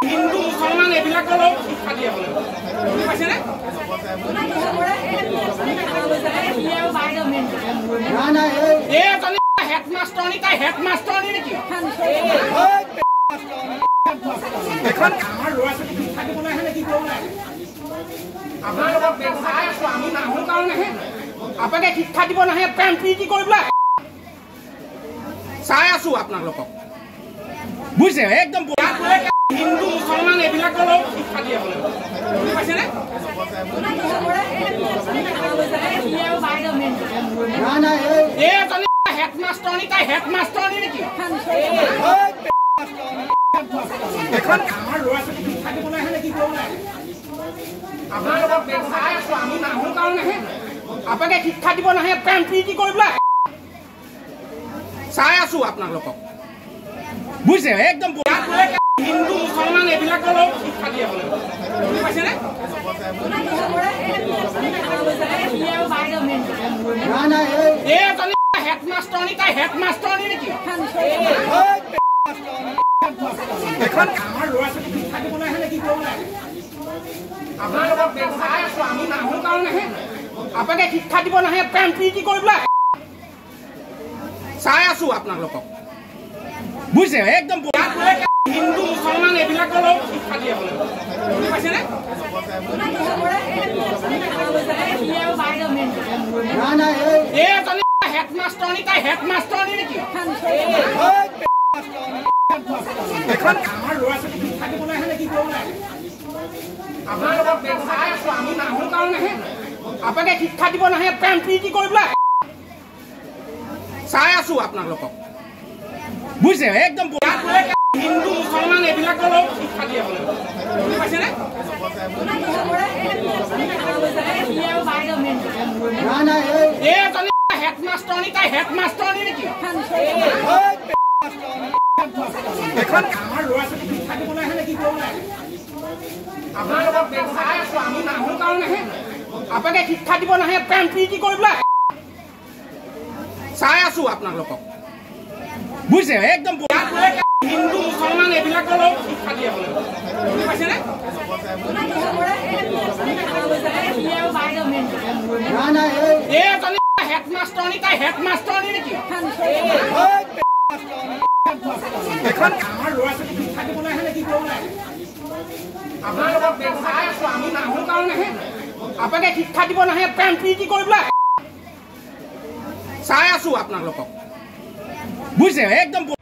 হিন্দু মুছলমান এইবিলাকৰ শিক্ষা দিয়ে বোলে বুজি পাইছেনে হেডমাষ্টাৰনী তাই হেডমাষ্টাৰনী নেকি এখন আমাৰ ল'ৰা ছোৱালী শিক্ষা দিবলৈ আহে নেকি আপোনালোকক চাই আছো আমি নাহোঁ কাৰণেহে আপোনালোকে শিক্ষা দিব নাহে প্ৰেম প্ৰীতি কৰিবলৈ চাই আছো আপোনালোকক বুজিছে একদম হিন্দু মুছলমান এইবিলাকৰ শিক্ষা দিয়ে বোলে বুজি পাইছেনে হেডমাষ্টাৰনী তাই হেডমাষ্টাৰনী নেকি এখন আমাৰ ল'ৰা ছোৱালী শিক্ষা দিবলৈ আহে নেকি আপোনালোকক চাই আছো আমি নাহোঁ কাৰণেহে আপোনালোকে শিক্ষা দিব নাহে প্ৰেম প্ৰীতি কৰিবলৈ চাই আছো আপোনালোকক বুজিছে একদম হিন্দু মুছলমান এইবিলাকৰ শিক্ষা দিয়ে বোলে বুজি পাইছেনে হেডমাষ্টাৰনী তাই হেডমাষ্টাৰনী নেকি এখন আমাৰ ল'ৰা ছোৱালী শিক্ষা দিবলৈ আহে নেকি আপোনালোকক চাই আছো আমি নাহোঁ কাৰণেহে আপোনালোকে শিক্ষা দিব নাহে প্ৰেম প্ৰীতি কৰিবলৈ চাই আছো আপোনালোকক বুজিছে একদম হিন্দু মুছলমান এইবিলাকৰ শিক্ষা দিয়ে বোলে বুজি পাইছেনে হেডমাষ্টাৰনী তাই হেডমাষ্টাৰনী নেকি এখন আমাৰ ল'ৰা ছোৱালী শিক্ষা দিবলৈ আহে নেকি আপোনালোকক চাই আছো আমি নাহোঁ কাৰণেহে আপোনালোকে শিক্ষা দিব নাহে প্ৰেম প্ৰীতি কৰিবলৈ চাই আছো আপোনালোকক বুজিছে একদম হিন্দু মুছলমান এইবিলাকৰ শিক্ষা দিয়ে বোলে বুজি পাইছেনে হেডমাষ্টাৰনী তাই হেডমাষ্টাৰনী নেকি এখন আমাৰ ল'ৰা ছোৱালী শিক্ষা দিবলৈ আহে নেকি আপোনালোকক চাই আছো আমি নাহোঁ কাৰণেহে আপোনালোকে শিক্ষা দিব নাহে প্ৰেম প্ৰীতি কৰিবলৈ চাই আছো আপোনালোকক বুজিছে একদম হিন্দু মুছলমান এইবিলাকৰ শিক্ষা দিয়ে বোলে বুজি পাইছেনে হেডমাষ্টাৰনী তাই হেডমাষ্টাৰনী নেকি এখন আমাৰ ল'ৰা ছোৱালী শিক্ষা দিবলৈ আহে নেকি আপোনালোকক চাই আছো আমি নাহোঁ কাৰণেহে আপোনালোকে শিক্ষা দিব নাহে প্ৰেম প্ৰীতি কৰিবলৈ চাই আছো আপোনালোকক বুজিছে একদম